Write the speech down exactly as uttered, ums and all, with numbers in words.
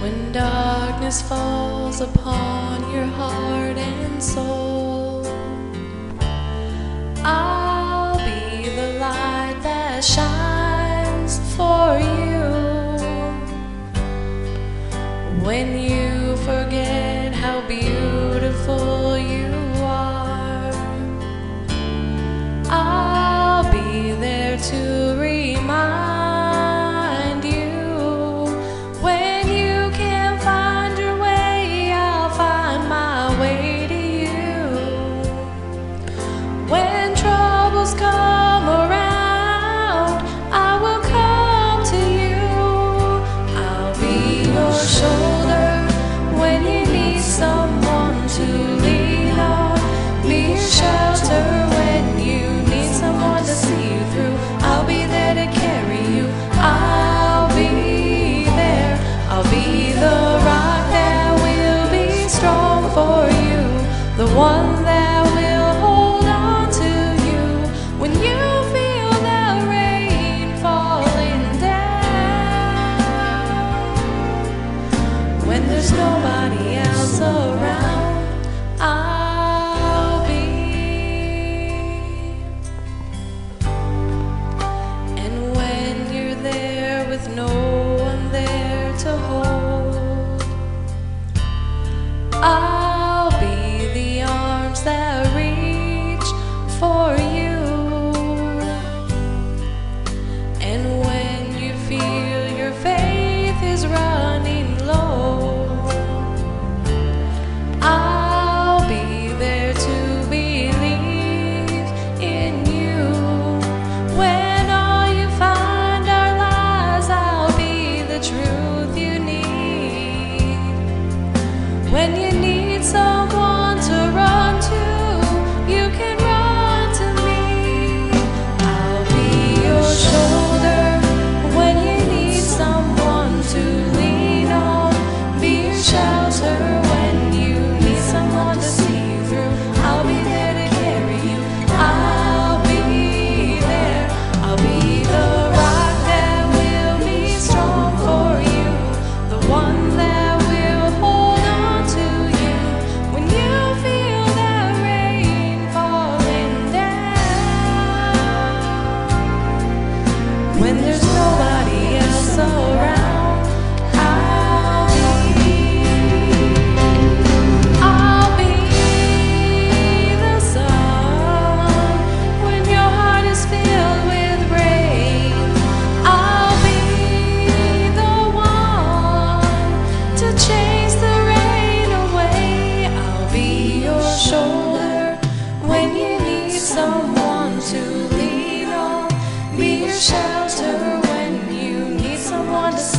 When darkness falls upon your heart and soul, I'll be the light that shines for you. When you forget how beautiful you are, I'll be there to remind you. When you can't find your way, I'll find my way to you. When troubles come around, I will come to you. I'll be your shoulder when you need someone to lean on. Be your shelter when you need someone to see you through. I'll be there to carry you. I'll be there. I'll be the rock that will be strong for you, the one that will hold on to you when you feel the rain falling down. When there's nobody else around, I'll be. And when you're there with no one there to hold, I'll be the arms that reach for you. And when you feel your faith is running low, I'll be there to believe in you. When all you find are lies, I'll be the truth you need. When you need someone to run to, you can run to me. I'll be your shoulder when you need someone to lean on. Be your shelter when you need someone to see you through. I'll be there to carry you. I'll be there. I'll be the rock that will be strong for you, the one that will hold on to you when you feel that rain falling down. When there's nobody else around, I'll be. I'll be the sun when your heart is filled with rain. I'll be the one to chase the rain away. I'll be your shoulder when you need someone to lean on. Be your shelter when you need someone to